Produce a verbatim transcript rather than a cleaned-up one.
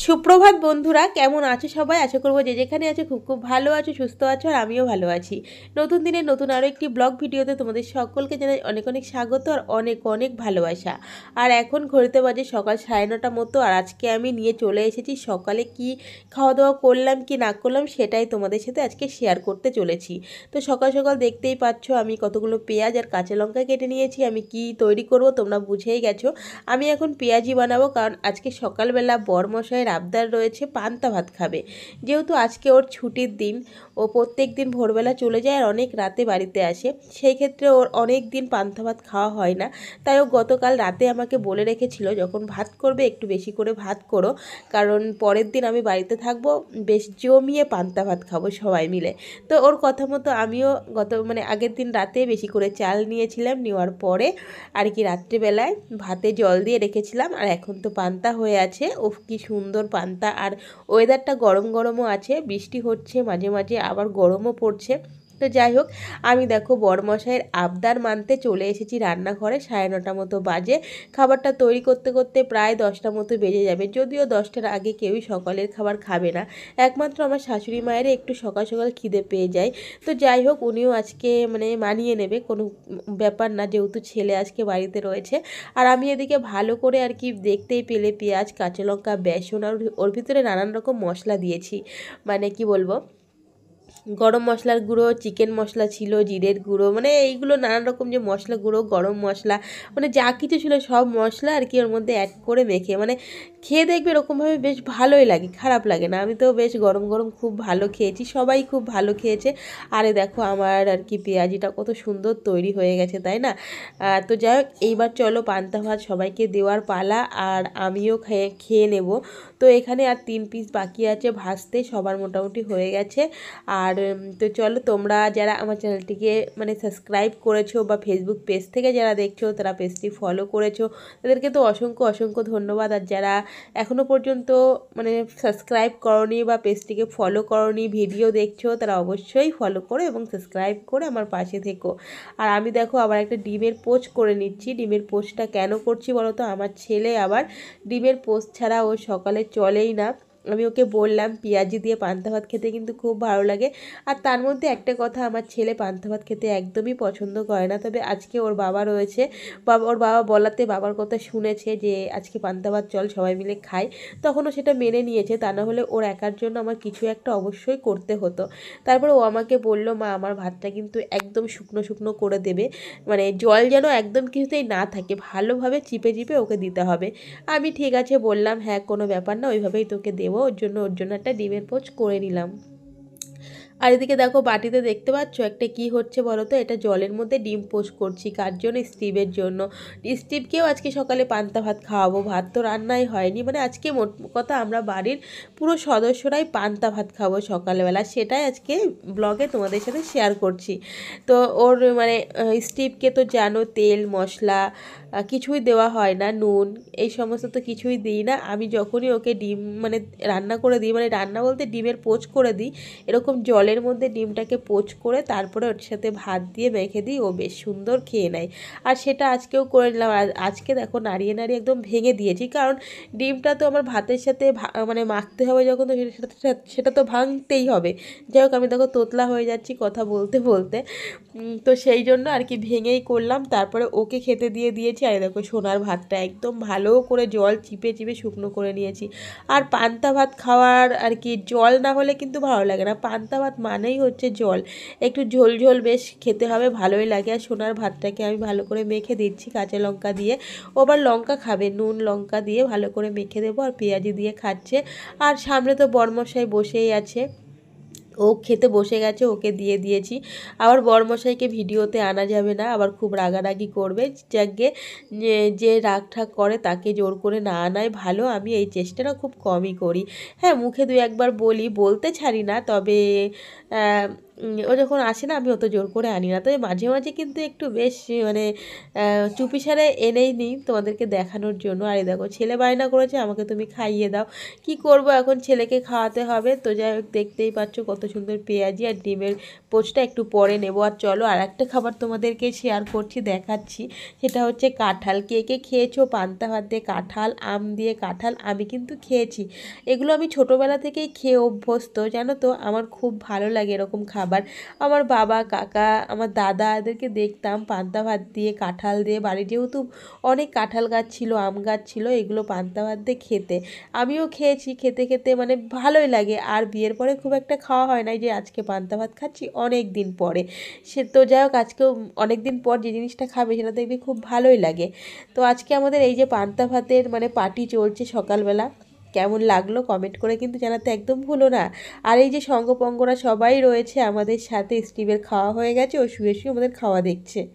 সুপ্রভাত বন্ধুরা, কেমন আছো সবাই? আশা করবো যে যেখানে আছো খুব খুব ভালো আছো, সুস্থ আছো, আর আমিও ভালো আছি। নতুন দিনে নতুন আরও একটি ব্লগ ভিডিওতে তোমাদের সকলকে জানাই অনেক অনেক স্বাগত আর অনেক অনেক ভালোবাসা। আর এখন ঘড়িতে বাজে সকাল সাড়ে নটা মতো, আর আজকে আমি নিয়ে চলে এসেছি সকালে কি খাওয়া দাওয়া করলাম কি না করলাম সেটাই তোমাদের সাথে আজকে শেয়ার করতে চলেছি। তো সকাল সকাল দেখতেই পাচ্ছ আমি কতগুলো পেঁয়াজ আর কাঁচা লঙ্কা কেটে নিয়েছি। আমি কি তৈরি করব তোমরা বুঝেই গেছো। আমি এখন পেঁয়াজি বানাবো, কারণ আজকে সকালবেলা বরমশাইয়ের আবদার রয়েছে পান্তা ভাত খাবে। যেহেতু আজকে ওর ছুটির দিন, ও প্রত্যেক দিন ভোরবেলা চলে যায় আর অনেক রাতে বাড়িতে আসে, সেই ক্ষেত্রে ওর অনেক দিন পান্তা ভাত খাওয়া হয় না। তাই ও গতকাল রাতে আমাকে বলে রেখেছিল যখন ভাত করবে একটু বেশি করে ভাত করো, কারণ পরের দিন আমি বাড়িতে থাকবো, বেশ জমিয়ে পান্তা ভাত খাবো সবাই মিলে। তো ওর কথা মতো আমিও গত মানে আগের দিন রাতে বেশি করে চাল নিয়েছিলাম, নেওয়ার পরে আর কি রাত্রিবেলায় ভাতে জল দিয়ে রেখেছিলাম। আর এখন তো পান্তা হয়ে আছে। ও কি সুন্দর পান্তা, আর ওয়েদারটা গরম গরমও আছে, বৃষ্টি হচ্ছে মাঝে মাঝে, আবার গরমও পড়ছে। তো যাই হোক, আমি দেখো বরমশাইয়ের আবদার মানতে চলে এসেছি রান্নাঘরে। সাড়ে নটা মতো বাজে, খাবারটা তৈরি করতে করতে প্রায় দশটা মতো বেজে যাবে। যদিও দশটার আগে কেউই সকালের খাবার খাবে না, একমাত্র আমার শাশুড়ি মায়ের একটু সকাল সকাল খিদে পেয়ে যায়। তো যাই হোক, উনিও আজকে মানে মানিয়ে নেবে, কোনো ব্যাপার না, যেহেতু ছেলে আজকে বাড়িতে রয়েছে। আর আমি এদিকে ভালো করে আর কি দেখতেই পেলে পেঁয়াজ, কাঁচা লঙ্কা, বেসন আর ওর ভিতরে নানান রকম মশলা দিয়েছি। মানে কি বলবো, গরম মশলার গুঁড়ো, চিকেন মশলা ছিল, জিরের গুঁড়ো, মানে এইগুলো নানান রকম যে মশলা গুঁড়ো, গরম মশলা, মানে যা কিছু ছিল সব মশলা আর কি ওর মধ্যে অ্যাড করে মেখে, মানে খেয়ে দেখবে এরকমভাবে বেশ ভালোই লাগে, খারাপ লাগে না। আমি তো বেশ গরম গরম খুব ভালো খেয়েছি, সবাই খুব ভালো খেয়েছে। আরে দেখো আমার আর কি পেঁয়াজিটা কত সুন্দর তৈরি হয়ে গেছে, তাই না? তো যাই হোক, এইবার চলো পান্তা ভাত সবাইকে দেওয়ার পালা, আর আমিও খেয়ে খেয়ে নেব। তো এখানে আর তিন পিস বাকি আছে ভাজতে, সবার মোটামুটি হয়ে গেছে। আর তো চলো, তোমরা যারা আমার চ্যানেলটিকে মানে সাবস্ক্রাইব করেছো বা ফেসবুক পেজ থেকে যারা দেখছো তারা পেজটি ফলো করেছো, তাদেরকে তো অসংখ্য অসংখ্য ধন্যবাদ। আর যারা এখনও পর্যন্ত মানে সাবস্ক্রাইব করনি বা পেজটিকে ফলো করনি, ভিডিও দেখছো, তারা অবশ্যই ফলো করো এবং সাবস্ক্রাইব করে আমার পাশে থেকো। আর আমি দেখো আবার একটা ডিমের পোচ করে নিচ্ছি। ডিমের পোচটা কেন করছি বলো তো, আমার ছেলে আবার ডিমের পোচ ছাড়া ও সকালে চলেই না। আমি ওকে বললাম পেঁয়াজি দিয়ে পান্তা ভাত খেতে কিন্তু খুব ভালো লাগে। আর তার মধ্যে একটা কথা, আমার ছেলে পান্তা ভাত খেতে একদমই পছন্দ করে না, তবে আজকে ওর বাবা রয়েছে, বাবা ওর বাবা বলাতে, বাবার কথা শুনেছে যে আজকে পান্তা ভাত চল সবাই মিলে খাই, তখনও সেটা মেনে নিয়েছে। তা না হলে ওর একার জন্য আমার কিছু একটা অবশ্যই করতে হতো। তারপরে ও আমাকে বলল, মা আমার ভাতটা কিন্তু একদম শুকনো শুকনো করে দেবে, মানে জল যেন একদম কিছুতেই না থাকে, ভালোভাবে চিপে চিপে ওকে দিতে হবে। আমি ঠিক আছে বললাম, হ্যাঁ কোনো ব্যাপার না, ওইভাবেই তোকে দেবো। ওর জন্য ওর জন্য একটা ডিমের পোচ করে নিলাম। আর এদিকে দেখো বাটিতে দেখতে পাচ্ছ একটা কি হচ্ছে বলো তো, এটা জলের মধ্যে ডিম পোচ করছি। কার জন্য? স্টিভের জন্য। স্টিভকেও আজকে সকালে পান্তা ভাত খাওয়াবো, ভাত তো রান্নাই হয়নি, মানে আজকে মোট কথা আমরা বাড়ির পুরো সদস্যরাই পান্তা ভাত খাবো সকালবেলা, সেটাই আজকে ব্লগে তোমাদের সাথে শেয়ার করছি। তো ওর মানে স্টিভকে তো জানো তেল মশলা কিছুই দেওয়া হয় না, নুন এই সমস্ত তো কিছুই দিই না। আমি যখনই ওকে ডিম মানে রান্না করে দিই, মানে রান্না বলতে ডিমের পোচ করে দিই, এরকম জলের মধ্যে ডিমটাকে পোচ করে তারপরে ওর সাথে ভাত দিয়ে মেখে দিই, ও বেশ সুন্দর খেয়ে নেয়। আর সেটা আজকেও করে নিলাম। আর আজকে দেখো নাড়িয়ে নাড়িয়ে একদম ভেঙে দিয়েছি, কারণ ডিমটা তো আমার ভাতের সাথে মানে মাখতে হবে যখন, তো সেটা সেটা তো ভাঙতেই হবে। যাই হোক, আমি দেখো তোতলা হয়ে যাচ্ছি কথা বলতে বলতে, তো সেই জন্য আর কি ভেঙেই করলাম। তারপরে ওকে খেতে দিয়ে দিয়েছি। আর দেখো সোনার ভাতটা একদম ভালো করে জল চিপে চিপে শুকনো করে নিয়েছি। আর পান্তা ভাত খাওয়ার আর কি জল না হলে কিন্তু ভালো লাগে না, পান্তা ভাত মানেই হচ্ছে জল, একটু ঝোল ঝোল বেশ খেতে হবে, ভালোই লাগে। আর সোনার ভাতটাকে আমি ভালো করে মেখে দিচ্ছি কাঁচা লঙ্কা দিয়ে, ও আবার লঙ্কা খাবে, নুন লঙ্কা দিয়ে ভালো করে মেখে দেবো, আর পেঁয়াজি দিয়ে খাচ্ছে। আর সামনে তো বরমশাই বসেই আছে, ও খেতে বসে গেছে, ওকে দিয়ে দিয়েছি। আবার বরমশাইকে ভিডিওতে আনা যাবে না, আবার খুব রাগারাগি করবে। যাকে যে রাগ ঠাগ করে তাকে জোর করে না আনাই ভালো, আমি এই চেষ্টাটা খুব কমই করি। হ্যাঁ মুখে দু একবার বলি, বলতে ছাড়ি না, তবে ও যখন আসে না আমি অত জোর করে আনি না, তবে মাঝে মাঝে কিন্তু একটু বেশ মানে চুপিসারে এনেই নিই তোমাদেরকে দেখানোর জন্য। আর এই দেখো ছেলে বায়না করেছে আমাকে তুমি খাইয়ে দাও, কি করব এখন ছেলেকে খাওয়াতে হবে। তো যাই হোক দেখতেই পাচ্ছ কত সুন্দর পেঁয়াজি আর ডিমের পোচটা একটু পরে নেবো। আর চলো আর একটা খাবার তোমাদেরকে শেয়ার করছি, দেখাচ্ছি, সেটা হচ্ছে কাঁঠাল। কে কে খেয়েছো পান্তা ভাত দিয়ে কাঁঠাল, আম দিয়ে কাঁঠাল? আমি কিন্তু খেয়েছি, এগুলো আমি ছোটোবেলা থেকেই খেয়ে অভ্যস্ত জানো তো, আমার খুব ভালো লাগে এরকম খাবার। আমার বাবা কাকা আমার দাদা এদেরকে দেখতাম পান্তা ভাত দিয়ে কাঁঠাল দিয়ে, বাড়ি যেহেতু অনেক কাঁঠাল গাছ ছিল আম গাছ ছিল, এগুলো পান্তা ভাত দিয়ে খেতে, আমিও খেয়েছি, খেতে খেতে মানে ভালোই লাগে। আর বিয়ের পরে খুব একটা খাওয়া হয় না, যে আজকে পান্তা ভাত খাচ্ছি অনেক দিন পরে, সে তো যাই হোক আজকেও অনেক দিন পর যে জিনিসটা খাবে সেটা দেখবি খুব ভালোই লাগে। তো আজকে আমাদের এই যে পান্তা ভাতের মানে পার্টি চলছে সকালবেলা, কেমন লাগলো কমেন্ট করে কিন্তু জানাতে একদম ভুলো না। আর এই যে সঙ্গপঙ্গরা সবাই রয়েছে আমাদের সাথে, স্টিভের খাওয়া হয়ে গেছে, ও শুয়ে শুয়ে আমাদের খাওয়া দেখছে।